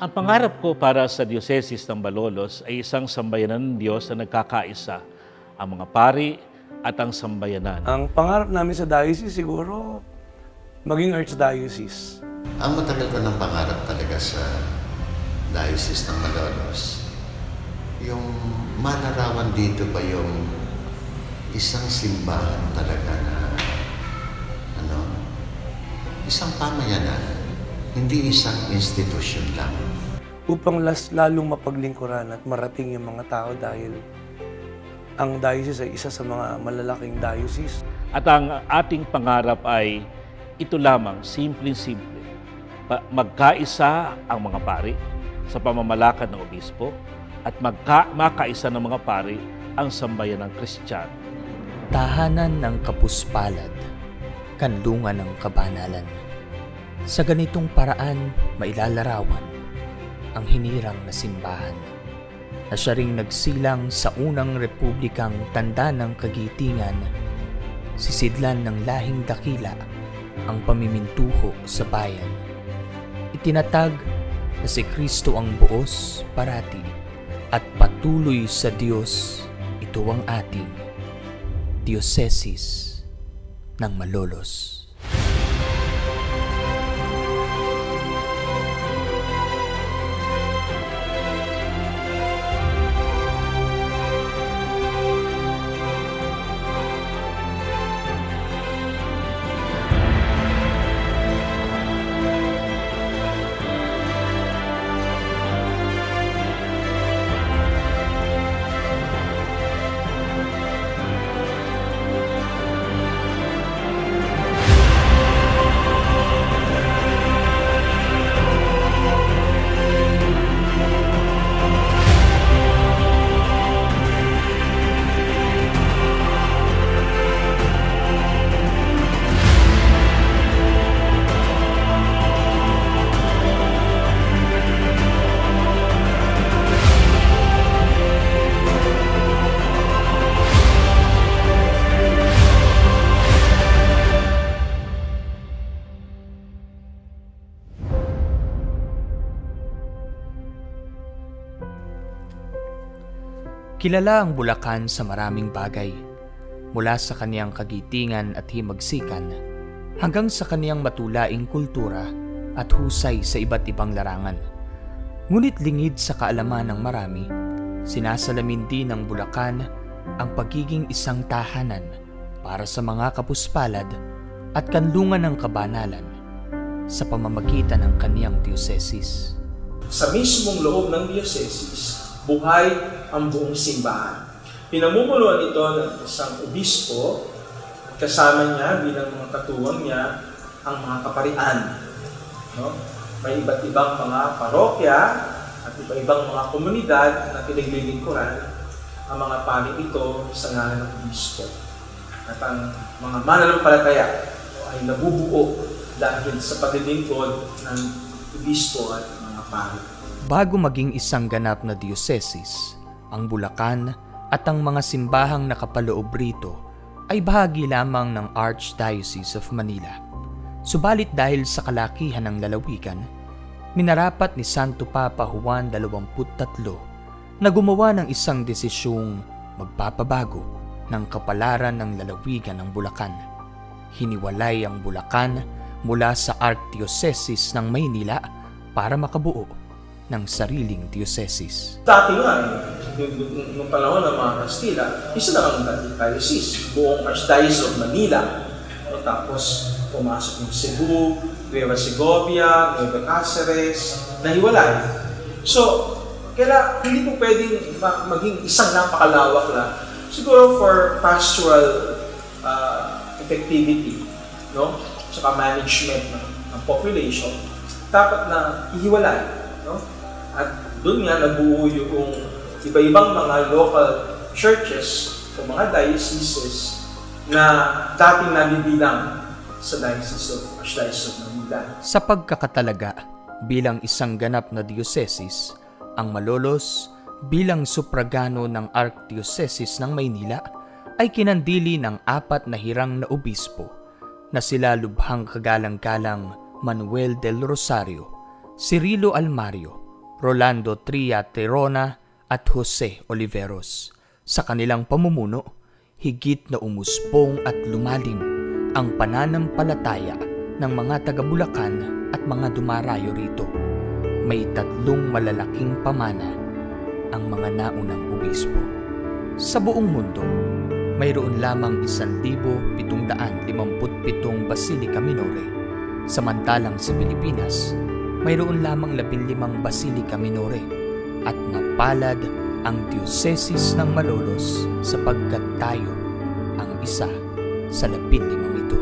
Ang pangarap ko para sa Diocesis ng Malolos ay isang sambayanan ng Diyos na nagkakaisa, ang mga pari at ang sambayanan. Ang pangarap namin sa diocese siguro maging archdiocese. Ang matagal ko ng pangarap talaga sa Diocese ng Malolos, yung malarawan dito ba yung isang simbahan talaga na isang pamayanan, hindi isang institusyon lang. Upang lalong mapaglingkuran at marating yung mga tao dahil ang diocese ay isa sa mga malalaking diocese. At ang ating pangarap ay ito lamang, simpleng-simple. Magkaisa ang mga pari sa pamamalakad ng obispo at makaisa ng mga pari ang sambayanang Kristiyano. Tahanan ng kapuspalad, kanlungan ng kabanalan. Sa ganitong paraan, mailalarawan ang hinirang na simbahan na siya ring nagsilang sa unang republikang tanda ng kagitingan, sisidlan ng lahing dakila ang pamimintuho sa bayan. Itinatag na si Kristo ang buos parati at patuloy sa Diyos, ito ang ating Diyosesis ng Malolos. Kilala ang Bulacan sa maraming bagay, mula sa kaniyang kagitingan at himagsikan hanggang sa kaniyang matulaing kultura at husay sa iba't ibang larangan. Ngunit lingid sa kaalaman ng marami, sinasalamin din ng Bulacan ang pagiging isang tahanan para sa mga kapuspalad at kanlungan ng kabanalan sa pamamagitan ng kaniyang Diocesis. Sa mismong loob ng Diocesis, buhay ang buong simbahan. Pinamumunuan ito ng isang obispo, kasama niya bilang mga katuwang niya ang mga kaparian. No? May iba't ibang mga parokya at iba-ibang mga komunidad na pinaglilingkuran ang mga pari ito sa ngalan ng obispo. At ang mga mananampalataya ay nabubuo dahil sa paglilingkod ng obispo at mga pari. Bago maging isang ganap na Diocesis, ang Bulacan at ang mga simbahang nakapaloob rito ay bahagi lamang ng Archdiocese of Manila. Subalit dahil sa kalakihan ng lalawigan, minarapat ni Santo Papa Juan 23 na gumawa ng isang desisyong magpapabago ng kapalaran ng lalawigan ng Bulacan. Hiniwalay ang Bulacan mula sa Archdiocesis ng Maynila para makabuo ng sariling Diocesis. Dati nga, nung panahon ng mga Kastila, isa lang ang diocese, buong Archdiocese of Manila. Tapos, pumasok yung Cebu, Nueva Segovia, Nueva Cáceres, nahiwalay. So, hindi po pwedeng maging isang napakalawak lang. Siguro for pastoral effectivity, no? Saka management ng population, dapat na ihiwalay. No? At doon nga nabuo yung iba-ibang mga local churches o mga dioceses na dating nabibilang sa Archdiocese of Manila. Sa pagkakatalaga, bilang isang ganap na Diocesis, ang Malolos bilang supragano ng Archdiocesis ng Maynila ay kinandili ng 4 na hirang na obispo na sila Lubhang Kagalang-galang Manuel del Rosario, Cirilo Almario, Rolando Tria Terona at Jose Oliveros. Sa kanilang pamumuno, higit na umuspong at lumalim ang pananampalataya ng mga taga-Bulacan at mga dumarayo rito. May 3 malalaking pamana ang mga naunang obispo. Sa buong mundo, mayroon lamang 1,757 Basilika Minore, samantalang sa Pilipinas, mayroon lamang 15 Basilika Minore at mapalad ang Diyosesis ng Malolos sapagkat tayo ang isa sa 15 ito.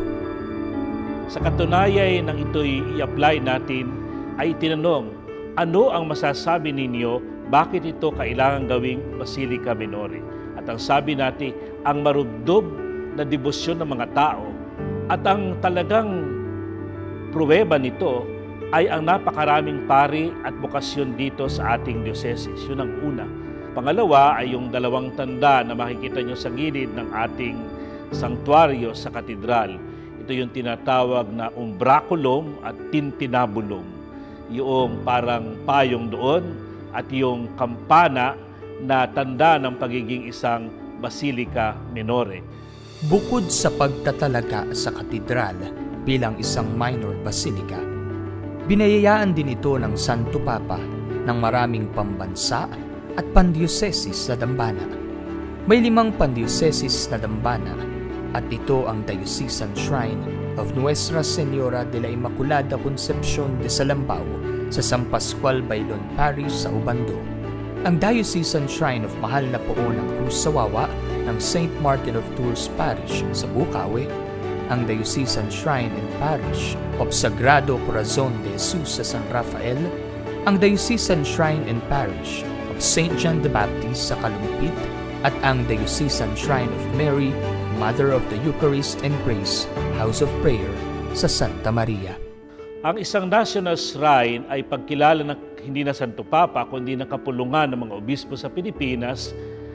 Sa katunayan ng ito'y i-apply natin ay tinanong, ano ang masasabi ninyo bakit ito kailangan gawing Basilika Minore? At ang sabi natin, ang marubdob na debosyon ng mga tao at ang talagang pruweba nito ay ang napakaraming pari at bokasyon dito sa ating Dioceses. Yun ang una. Pangalawa ay yung 2 tanda na makikita nyo sa gilid ng ating sanktuaryo sa katedral. Ito yung tinatawag na umbraculum at tintinabulum. Yung parang payong doon at yung kampana na tanda ng pagiging isang Basilika Minore. Bukod sa pagtatalaga sa katedral bilang isang minor basilika, binayayaan din ito ng Santo Papa ng maraming pambansa at pandiocesis na dambana. May 5 pandiocesis na dambana at ito ang Diocesan Shrine of Nuestra Señora de la Inmaculada Concepción de Salambao sa San Pascual Bailon Parish sa Obando, ang Diocesan Shrine of Mahal na Poon ng Cruz sa Wawa ng St. Martin of Tours Parish sa Bukawi, ang Diocesan Shrine and Parish of Sagrado Corazon de Jesus sa San Rafael, ang Diocesan Shrine and Parish of St. John the Baptist sa Kalumpit, at ang Diocesan Shrine of Mary, Mother of the Eucharist and Grace, House of Prayer sa Santa Maria. Ang isang national shrine ay pagkilala ng hindi na Santo Papa, kundi ng kapulungan ng mga obispo sa Pilipinas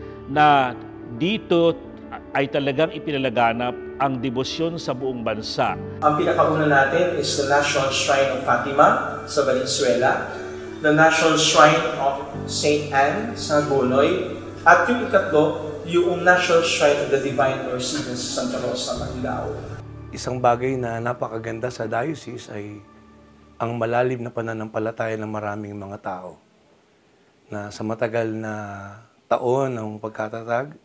na dito ay talagang ipinalaganap ang debosyon sa buong bansa. Ang pinakauna natin is the National Shrine of Fatima sa Valenzuela, the National Shrine of St. Anne sa Gonoy, at yung ikatlo, yung National Shrine of the Divine Mercy sa Santa Rosa, Marilao. Isang bagay na napakaganda sa diocese ay ang malalim na pananampalataya ng maraming mga tao na sa matagal na taon ng pagkatatag,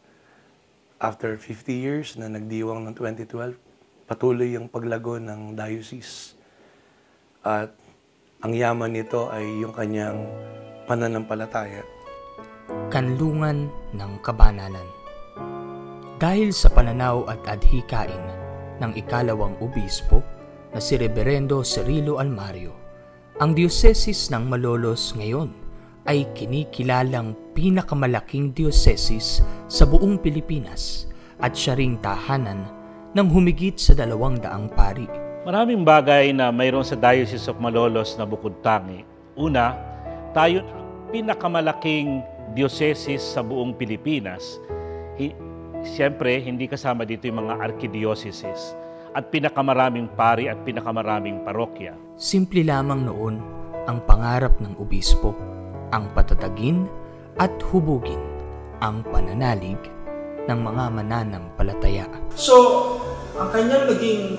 after 50 years na nagdiwang ng 2012, patuloy ang paglago ng diocese. At ang yaman nito ay yung kanyang pananampalataya. Kanlungan ng Kabanalan. Dahil sa pananaw at adhikain ng ikalawang obispo na si Reverendo Cirilo Almario, ang Diocesis ng Malolos ngayon ay kinikilalang pinakamalaking diocesis sa buong Pilipinas at siya ring tahanan ng humigit sa 200 pari. Maraming bagay na mayroon sa Diocese of Malolos na bukod tangi. Una, tayo ang pinakamalaking diocesis sa buong Pilipinas. Siyempre, hindi kasama dito yung mga archidioceses at pinakamaraming pari at pinakamaraming parokya. Simple lamang noon ang pangarap ng obispo, ang patatagin at hubugin ang pananalig ng mga mananampalataya. So, ang kanyang naging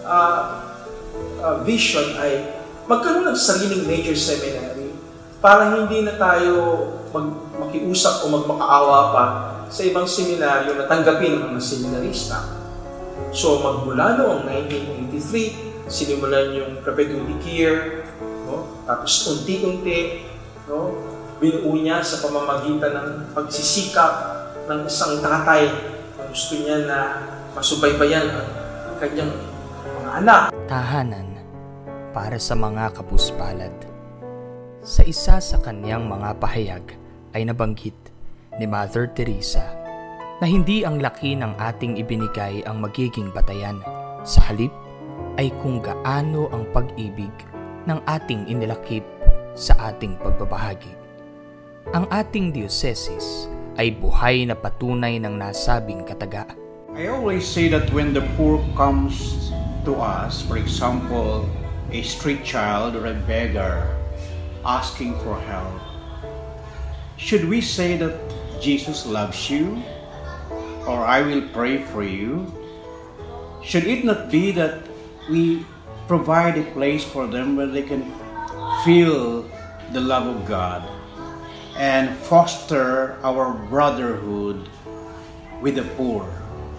vision ay magkaroon ng sariling major seminary para hindi na tayo makiusap o magmakaawa pa sa ibang seminaryo na tanggapin ng mga seminarista. So, magmula noong 1983, sinimulan yung Propedeutic Year, no? Tapos unti-unti, no? Binuo niya sa pamamagitan ng pagsisikap ng isang tatay na gusto niya na masubaybayan ang kanyang mga anak. Tahanan para sa mga kapuspalad. Sa isa sa kanyang mga pahayag ay nabanggit ni Mother Teresa na hindi ang laki ng ating ibinigay ang magiging batayan. Sa halip ay kung gaano ang pag-ibig ng ating inilakip sa ating pagbabahagi. Ang ating Diocesis ay buhay na patunay ng nasabing kataga. I always say that when the poor comes to us, for example, a street child or a beggar, asking for help. Should we say that Jesus loves you, or I will pray for you? Should it not be that we provide a place for them where they can feel the love of God and foster our brotherhood with the poor?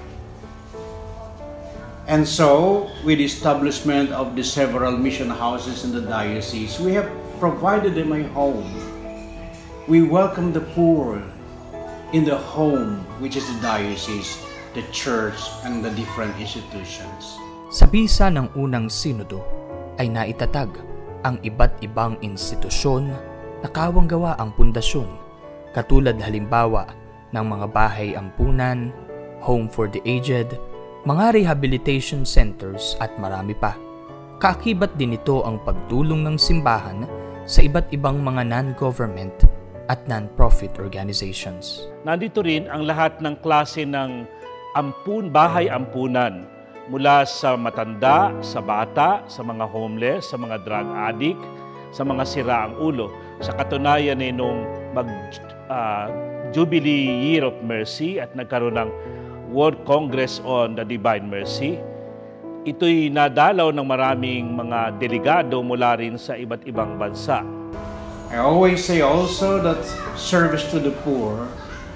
And so, with the establishment of the several mission houses in the diocese, we have provided them a home. We welcome the poor in the home, which is the diocese, the church, and the different institutions. Sa bisa ng unang sinodo ay naitatag ang iba't ibang institusyon na kawang-gawa ang pundasyon, katulad halimbawa ng mga bahay ampunan, home for the aged, mga rehabilitation centers at marami pa. Kaakibat din ito ang pagtulong ng simbahan sa iba't ibang mga non-government at non-profit organizations. Nandito rin ang lahat ng klase ng bahay ampunan, mula sa matanda, sa bata, sa mga homeless, sa mga drug addict, sa mga siraang ulo. Sa katunayan ay nung Jubilee Year of Mercy at nagkaroon ng World Congress on the Divine Mercy, ito'y nadalaw ng maraming mga delegado mula rin sa iba't ibang bansa. I always say also that service to the poor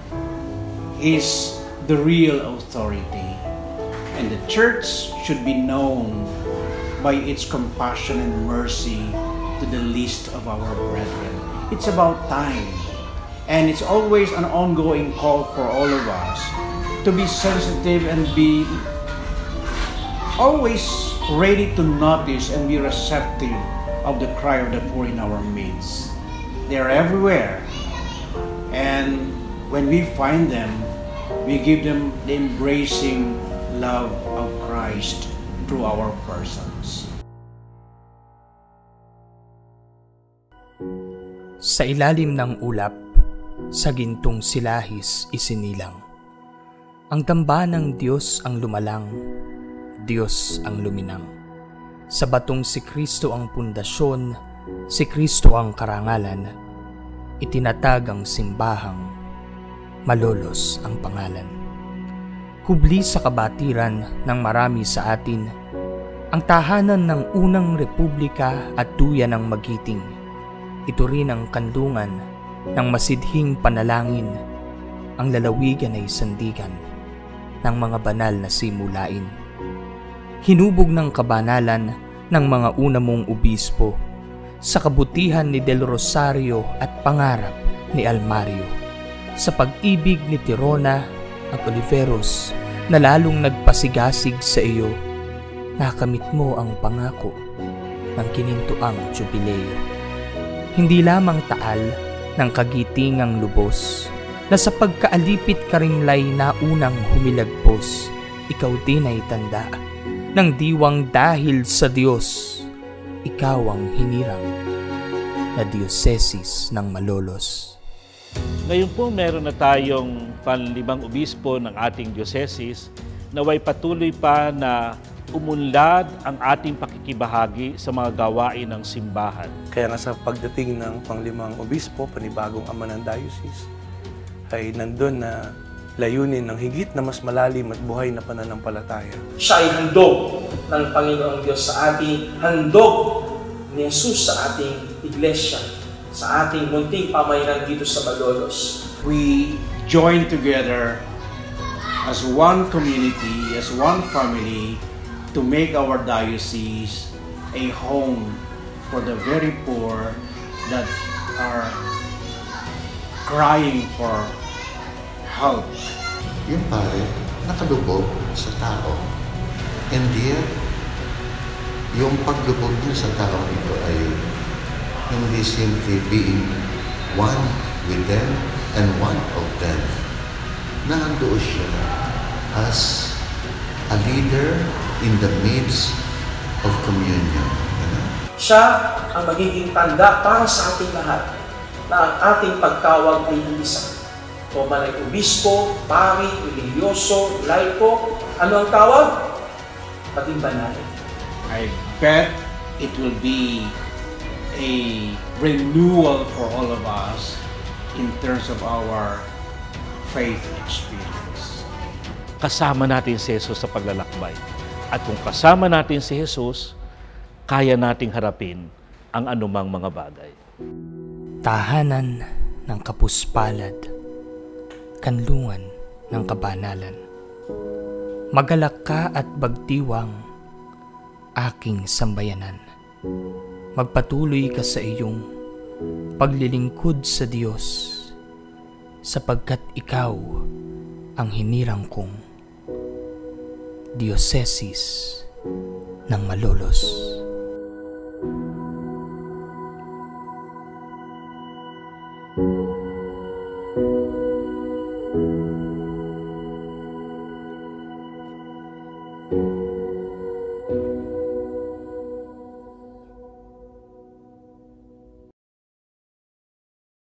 is the real authority, and the church should be known by its compassion and mercy to the least of our brethren. It's about time, and it's always an ongoing call for all of us to be sensitive and be always ready to notice and be receptive of the cry of the poor in our midst. They are everywhere, and when we find them, we give them the embracing love of Christ through our persons. Sa ilalim ng ulap, sa gintong silahis isinilang. Ang tamba ng Diyos ang lumalang, Diyos ang luminang. Sa batong si Kristo ang pundasyon, si Kristo ang karangalan, itinatag ang simbahang, Malolos ang pangalan. Kubli sa kabatiran ng marami sa atin, ang tahanan ng unang republika at duyan ng magiting. Ito rin ang kandungan ng masidhing panalangin, ang lalawigan ay sandigan ng mga banal na simulain. Hinubog ng kabanalan ng mga una mong obispo sa kabutihan ni Del Rosario at pangarap ni Almario, sa pag-ibig ni Tirona at Oliveros na lalong nagpasigasig sa iyo. Nakamit mo ang pangako ng kinintuang jubileo. Hindi lamang taal ng kagitingang lubos, na sa pagkaalipit karimlay na unang humilagpos, ikaw din ay tanda ng diwang dahil sa Diyos, ikaw ang hinirang na Diyosesis ng Malolos. Ngayon po meron na tayong panlimang obispo ng ating Dioceses, naway patuloy pa na umunlad ang ating pakikibahagi sa mga gawain ng simbahan. Kaya nga sa pagdating ng panglimang obispo, panibagong ama ng diocese, ay nandun na layunin ng higit na mas malalim at buhay na pananampalataya. Siya ay handog ng Panginoong Diyos sa ating, handog ni Jesus sa ating iglesia, sa ating munting pamayanan dito sa Malolos. We join together as one community, as one family, to make our diocese a home for the very poor that are crying for help. Yung pare, nakalubog sa tao. And yet, yung paglubog niya sa tao ito ay hindi simply being one with them and one of them. Nandoon siya as a leader in the midst of communion. Siya ang magiging tanda para sa ating lahat na ang ating pagtawag ay isa. O man ay obispo, pari, religyoso, laiko, ano ang tawag? Pating banal. I bet it will be a renewal for all of us in terms of our faith experience. Kasama natin si Jesus sa paglalakbay. At kung kasama natin si Jesus, kaya nating harapin ang anumang mga bagay. Tahanan ng kapuspalad, kanlungan ng kabanalan. Magalak ka at bagdiwang, aking sambayanan. Magpatuloy ka sa iyong paglilingkod sa Diyos, sapagkat ikaw ang hinirang kong Diyosesis ng Malolos.